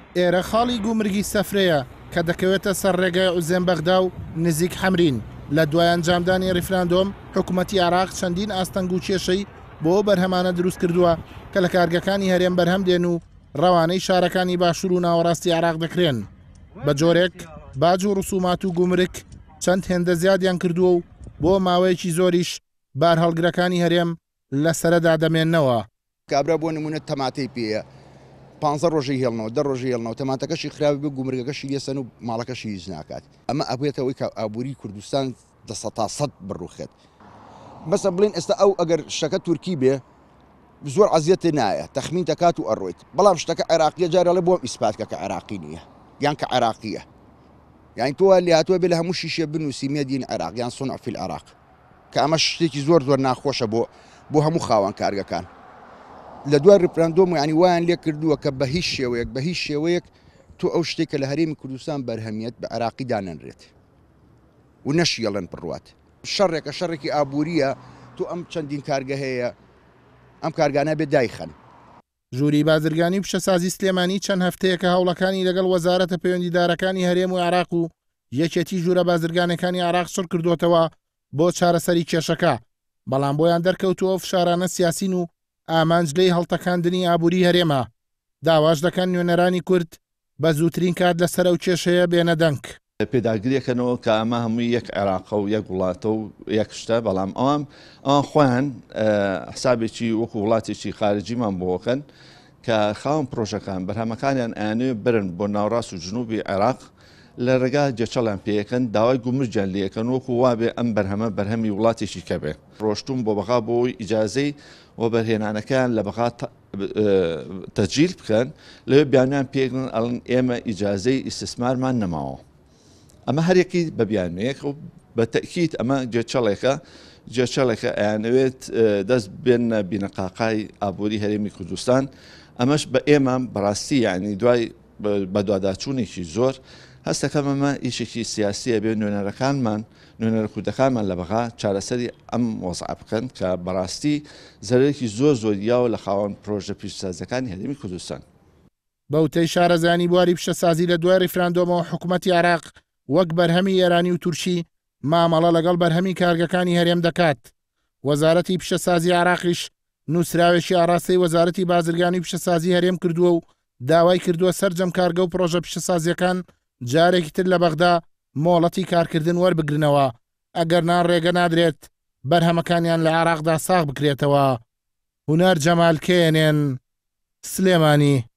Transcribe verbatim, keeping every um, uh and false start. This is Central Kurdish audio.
ئێرە خاڵی گومرگی سەفرەیە کە دەکەوێتە سەر ڕێگای عوزێن بەغدا و نزیک حەمرین. لە دوای ئەنجامدانی ڕیفراندۆم حکوومەتی عێراق چەندین ئاستەنگ و کێشەی بۆ بەرهەمانە دروست کردووە کە لە کارگەکانی هەرێم بەرهەم دێن و ڕەوانەی شارەکانی باشوور و ناوەڕاستی عێراق دەکرێن. بە جۆرێک باج و ڕسومات و گومرگ چەند هێندە زیادیان کردووە و بۆ ماوەیەکی زۆریش بار هەڵگرەکانی هەرێم لە سەرەدا دەمێننەوە. کابرا بۆ نمونە تەماتەی پێەیە پانزە ڕۆژی هێڵنەوە دە ڕۆژی هێڵنەوە تەماتەکەشی خراپی بێ گومرگەکەشی لێسەن و ماڵەکەشی هیچ ناکات. ئەمە ئەبێتەوەی کە ئابووری کوردستان دەسە تا سەد بڕوخێت. بەسە بڵین ئێستا ئەو ئەگەر شتەکە تورکی بێ زۆر عەزیەتی نایە تەخمین دەکات و ئەڕۆیت، بەڵام شتەکە عێراقیە جارێڵێ بۆم ئیسپاتکە کە عێراقی نییە یان کە عێراقیە، یانی تۆ لێ هاتووە بێ لە هەموو شیشێ بنووسی مێدین عێراق یان سۆنع فی العێراق کە ئەمە شتێکی زۆر زۆر ناخۆشە بۆ بۆ هەموو خاوەن کارگەکان. لە دوای ڕیفراندۆم ینی وایان لێ کردووە کە بە هیچ شێوەیەک بە هیچ شێوەیەک تۆ ئەو شتێکە لە هەرێمی کوردستان بەرهەمیەت بە عێراقی دانەنرێت و نەشیەڵێن بڕوات. شەڕێکە شەڕێکی ئابووریە، تۆ ئەم چەندین کارگە هەیە ئەم کارگانە بێ دایخەن. ژووری بازرگانی پیشەسازی سلێمانی چەند هەفتەیەکە هەوڵەکانی لەگەڵ وەزارەتە پەیوەندیدارەکانی هەرێم و عێراق و یەکێتی ژوورە بازرگانەکانی عێراق سڕ کردوتەوە بۆ چارەسەری کێشەکە، بەڵام بۆیان دەرکەوتووە فشارانە سیاسین و ئامانج لەی هەڵتەکاندنی ئابووری هەرێمە. داواش دەکەن نوێنەرانی کورد بە زووترین کات لەسەر ئەو کێشەیە بێنە دەنگ. پێداگریەکەنەوە کە ئەمە هەمووی یەک عێراقە و یەک وڵاتە و یەک شتە، بەڵام ئەوان ئەوان خۆیان حسابێکی وەکو وڵاتێکی خارجیمان بۆکەن کە خاوەن پرۆژەکان بەرهەمەکانیان ئەیانوێ برن بۆ ناوڕاست و جنوبی عێراق لە ڕێگا جێچەڵیان پێیەکەن داوای گومرجیان لەکەن وەکو وابێ ئەم بەرهەمە بەرهەمی وڵاتێکی کەبێ ڕۆشتوم بۆ بەغا بۆی ئیجازەی و بەرهێنانەکان لە بەغا تەجیل بکەن لەوێ بیانیان پێکن ئەڵن ئێمە ئیجازەی ئیستثمارمان نەماوە. ئەمە هەرێکی بە بیانوەیەک و بە تەکید ئەمە جێچەڵێکە جێچەڵێکە ئەیانەوێت دەست بێنە بینەقاقای ئابووری هەرێمی کوردستان. ئەمەش بە ئێمە بەڕاستی یعنی دوای بە دواداچوونێکی زۆر هەستەکەم ئەمە ئیشێکی سیاسیە بێ نوێنەرەکانمان نوێنەرە کوردەکانمان لە بەغا چارەسەری ئەم وەزع بکەن کە بەڕاستی زەرێکی زۆر زۆریاوە لە خاوەن پرۆژە پیشەسازەکانی هەرێمی کوردستان. بەوتەی شارەزانی بواری پیشەسازی لە دوای ڕیفراندۆمەوە حکوومەتی عێراق وەک بەرهەمی ئێرانی و تورکی مامەڵە لەگەڵ بەرهەمی کارگەکانی هەرێم دەکات. وەزارەتی پیشەسازی عێراقیش نووسراوێکی ئاراستەی وەزارەتی بازرگانی پیشەسازی هەرێم کردووە و داوای کردووە سەرجەم کارگە و پرۆژە پیشەسازیەکان جارێکی تر لە بەغدا مۆڵەتی کارکردن وەربگرنەوە ئەگەر نان ڕێگە نادرێت بەرهەمەکانیان لە عێراقدا ساغ بکرێتەوە. هونەر جەمال کێنێن، سلێمانی.